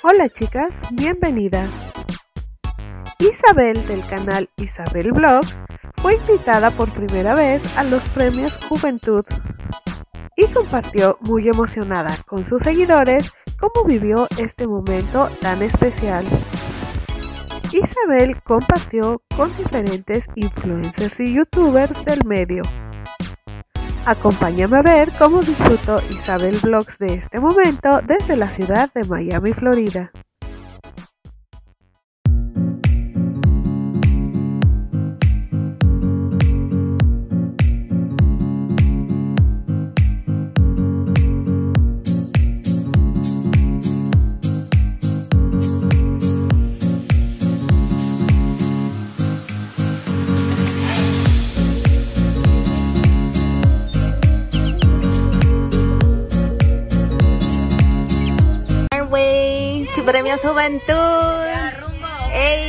Hola chicas, bienvenidas. Isabel del canal Isabel Vlogs fue invitada por primera vez a los premios Juventud y compartió muy emocionada con sus seguidores cómo vivió este momento tan especial. Isabel compartió con diferentes influencers y youtubers del medio. Acompáñame a ver cómo disfrutó Isabel Vlogs de este momento desde la ciudad de Miami, Florida. Tu premio Juventud. ¡Ey!